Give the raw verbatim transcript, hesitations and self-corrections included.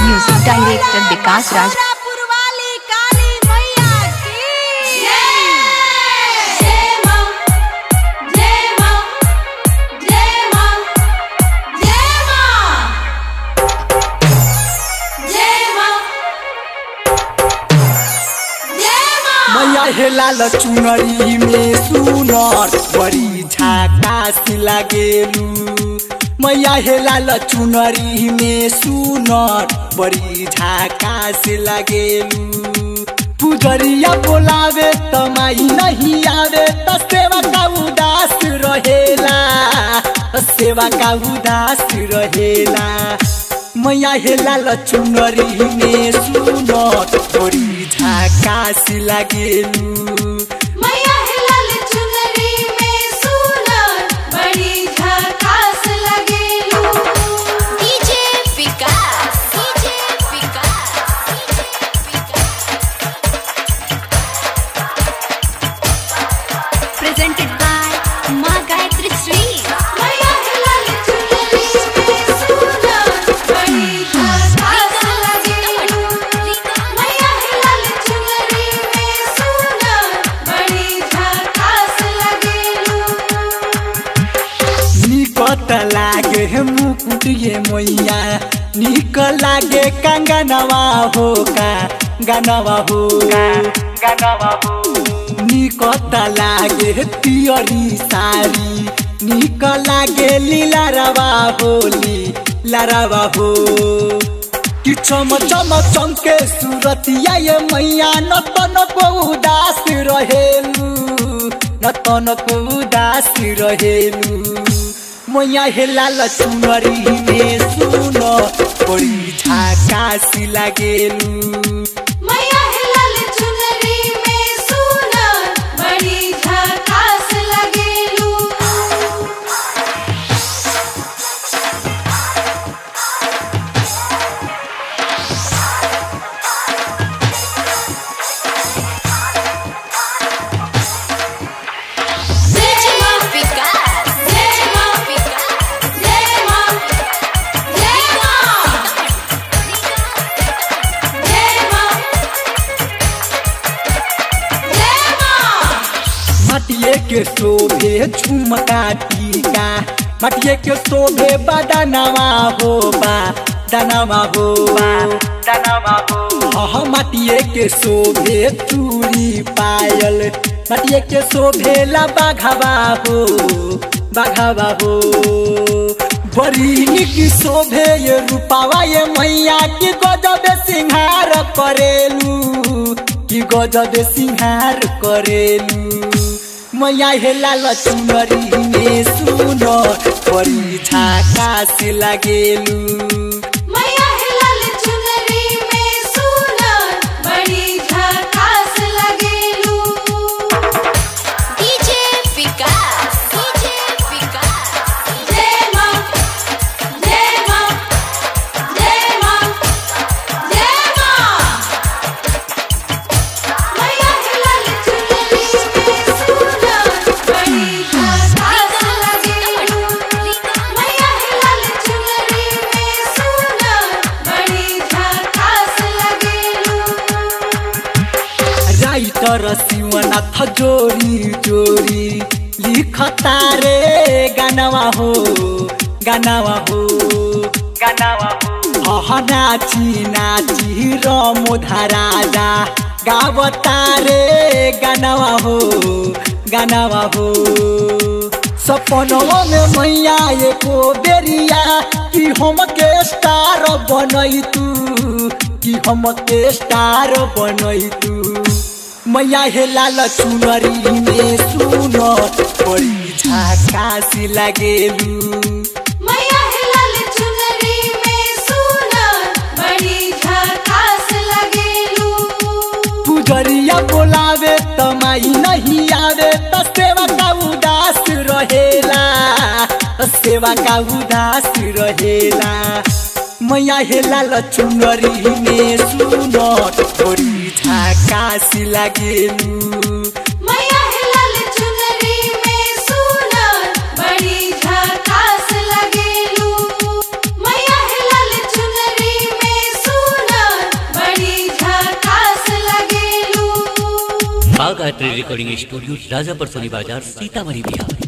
Music director विकास राज। मैया लाल चुनरी में सुनर बड़ी झकास लागेलू। मैया हे लाल चुनरी में सुनर बड़ी झकास लागेलू। पुजरिया बोलावे त माई नहीं आवे त सेवा का उदास रहेला, सेवा का उदास रहेला। मैया हे लाल चुनरी में सुनर बड़ी झकास लागेलू। मैया हे लाल चुनरी में सुनर बड़ी झकास लागेलू। DJ Vikas, DJ Vikas, presented by माँ गायत्री श्री। मैया हे लाल चुनरी में सुनर बड़ी झकास लागेलू। मैया हे लाल चुनरी में सुनर बड़ी झकास लागेलू। निकट लागे मुकुट ये मैया, निक लागे कंगनवा हो का गनवा हो गनवा हो। निकट लागे पियरी सारी, निक लागे लीला रवा होली लरवा हो। कि चम चम चमके सूरतिया ये मैया न तनको उदास रहेलू, न तनको उदास रहेलू। मैया हे लाल चुनरी में सुनर बड़ी झकास लागेलू। मैया हे लाल चुनरी में सुनर बड़ी झकास लागेलू। जय मां विकास, जय मां विकास, जय मां, जय मां, जय मां, जय मां। मटिए के शोभे झुमका टीका, मटिए के शोभे बदनवा हो बा दनवा हो दनवा हो। हाँ मटिए के शोभे चूड़ी पायल, मटिए के शोभे ला बाघवा हो बाघवा हो। बड़ी निक शोभे ये रूपावा ये मैया की गजब सिंहार करेलू, की गजब सिंहार करेलू। मैया हे लाल चुनरी में सुनर बड़ी झकास लागेलू। मैया हे लाल चुनरी में सुनर बड़ी झकास लागेलू। डीजे विकास, डीजे विकास, जय मां, जय मां, जय मां, जय मां। मैया हे लाल चुनरी में सुनर बड़ी झकास लागेलू। मैया हे लाल चुनरी में सुनर बड़ी झकास लागेलू। राइटर शिवनाथ जोरी जोरी लिखता रे गानवा हो गानवा हो गानवा हो। हाँ नाची नाची रमोधा राजा गावता रे गानवा हो गानवा हो। सपनवा में मैया एको बेरिया कि हम के स्टार बनई तू, कि हम के स्टार बनई तू। मैया हे लाल चुनरी में सुनर बड़ी झकास लागेलू। मैया हे लाल चुनरी में सुनर बड़ी झकास लागेलू। पुजरिया बोलावे त माई नहीं आवे त सेवा का उदास रहेला, सेवा का उदास रहेला। मैया हे लाल चुनरी में सुनर बड़ी झकास लागेलू। मैया हे लाल चुनरी में सुनर बड़ी झकास लागेलू। मैया हे लाल चुनरी में सुनर माँ गायत्री रिकॉर्डिंग स्टूडियो राजापुर सोनी बाजार सीतामढ़ी बिहार।